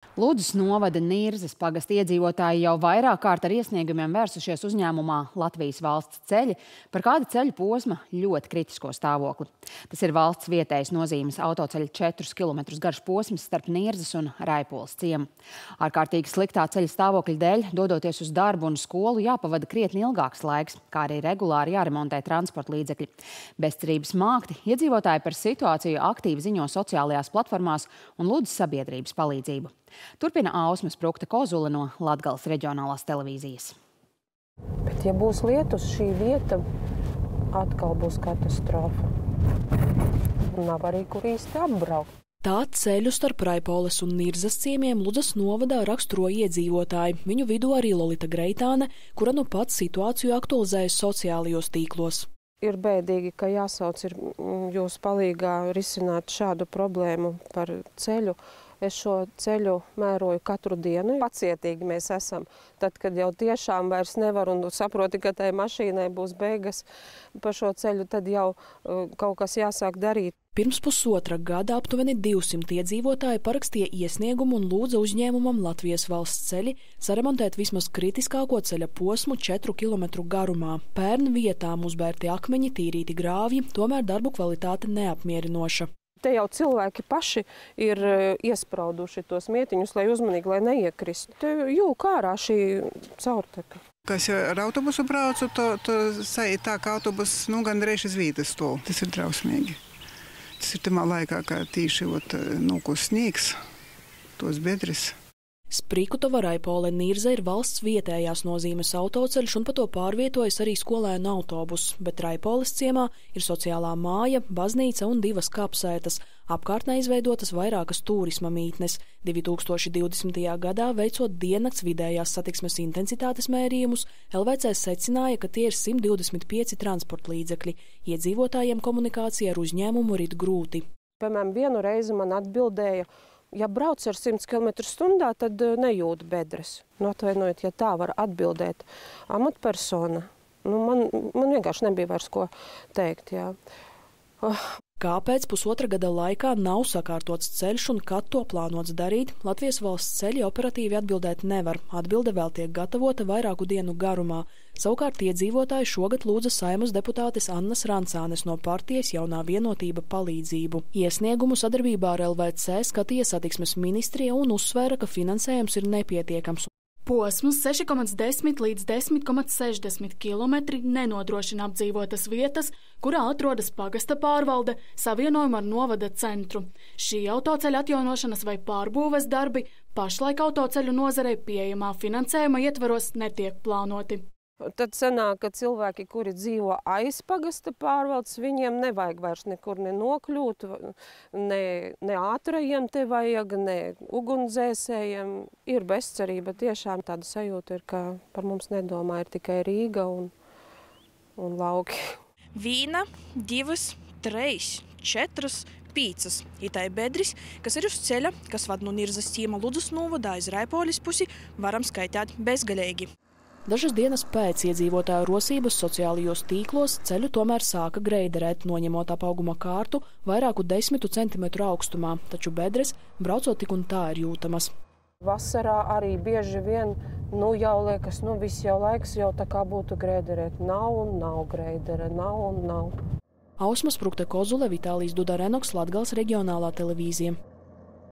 Ludzas novada Nirzas pagasta iedzīvotāji jau vairāk kārt ar iesniegumiem vērsušies uzņēmumā Latvijas valsts ceļi par kāda ceļa posma ļoti kritisko stāvokli. Tas ir valsts vietējas nozīmes autoceļa 4 km garš posms starp Nirzas un Raipoles ciemu. Ārkārtīgi sliktā ceļa stāvokļa dēļ, dodoties uz darbu un skolu, jāpavada krietni ilgāks laiks, kā arī regulāri jāremontē transporta līdzekļi. Bezcerības mākti iedzīvotāji par situāciju aktīvi ziņo sociālajās platformās un lūdz sabiedrības palīdzību. Turpina Ausma Sprukta-Kozule no Latgales reģionālās televīzijas. Bet, ja būs lietus, šī vieta atkal būs katastrofa. Nav arī, kur īsti apbraukt. Tā ceļu starp Raipoles un Nirzas ciemiem Ludzas novadā raksturo iedzīvotāji. Viņu vidū arī Lolita Greitāne, kura nu pat situāciju aktualizējas sociālajos tīklos. Ir bēdīgi, ka jāsauc jūs palīgā risināt šādu problēmu par ceļu. Es šo ceļu mēroju katru dienu. Pacietīgi mēs esam. Tad, kad jau tiešām vairs nevar un saproti, ka tai mašīnai būs beigas pa šo ceļu, tad jau kaut kas jāsāk darīt. Pirms pusotra gada aptuveni 200 iedzīvotāji parakstīja iesniegumu un lūdza uzņēmumam Latvijas valsts ceļi saremontēt vismaz kritiskāko ceļa posmu 4 km garumā. Pērn vietām uzbērti akmeņi, tīrīti grāvji, tomēr darbu kvalitāte neapmierinoša. Te jau cilvēki paši ir iesprauduši tos mietiņus, lai uzmanīgi, lai neiekristu. Te jūk ārā šī caurteka. Kas ar autobusu braucu, to sajūt tā, ka autobus gandrīz uz vītas stol. Tas ir drausmīgi. Tas ir tamā laikā, kā tīši nokūs sniegs, tos bedres. Sprikutova Raipole Nirza ir valsts vietējās nozīmes autoceļš un pa to pārvietojas arī skolēnu autobus, bet Raipoles ciemā ir sociālā māja, baznīca un 2 kapsētas. Apkārtnē izveidotas vairākas turisma mītnes. 2020. gadā veicot diennakts vidējās satiksmes intensitātes mērījumus, LVC secināja, ka tie ir 125 transporta līdzekļi. Iedzīvotājiem komunikācija ar uzņēmumu rit grūti. Piemēram, vienu reizi man atbildēja, ja brauc ar 100 km/h, tad nejūt bedres. Atvainojiet, ja tā var atbildēt amatpersona. Man vienkārši nebija vairs ko teikt. Jā. Kāpēc pusotra gada laikā nav sakārtots ceļš un kad to plānots darīt, Latvijas valsts ceļi operatīvi atbildēt nevar. Atbilde vēl tiek gatavota vairāku dienu garumā. Savukārt iedzīvotāji šogad lūdza Saeimas deputātes Annas Rancānes no partijas Jaunā vienotība palīdzību. Iesniegumu sadarbībā ar LVC skatīja satiksmes ministrija un uzsvēra, ka finansējums ir nepietiekams. Posms 6,10 līdz 10,60 km nenodrošina apdzīvotas vietas, kurā atrodas pagasta pārvalde, savienojumu ar novada centru. Šī autoceļa atjaunošanas vai pārbūves darbi pašlaik autoceļu nozarei pieejamā finansējuma ietvaros netiek plānoti. Tad sanāk, ka cilvēki, kuri dzīvo aiz pagasta pārvaldes, viņiem nevajag vairs nekur nenokļūt, ne ātrajiem te vajag, ne ugunsdzēsējiem. Ir bezcerība, tiešām tāda sajūta ir, ka par mums nedomā, ir tikai Rīga un lauki. 1, 2, 3, 4, 5. Itai bedris, kas ir uz ceļa, kas vad no Nirzas ciema Ludzas novadā iz Raipoles pusi, varam skaitāt bezgalīgi. Dažas dienas pēc iedzīvotāju rosības sociālajos tīklos ceļu tomēr sāka greiderēt, noņemot apauguma kārtu vairāku 10 centimetru augstumā, taču bedres braucot tik un tā ir jūtamas. Vasarā arī bieži vien jau liekas, viss jau laiks jau tā kā būtu greiderēt. Nav greidere, nav. Ausma Sprukta-Kozule, Vitālijs Dudarenoks, Latgales reģionālā televīzija.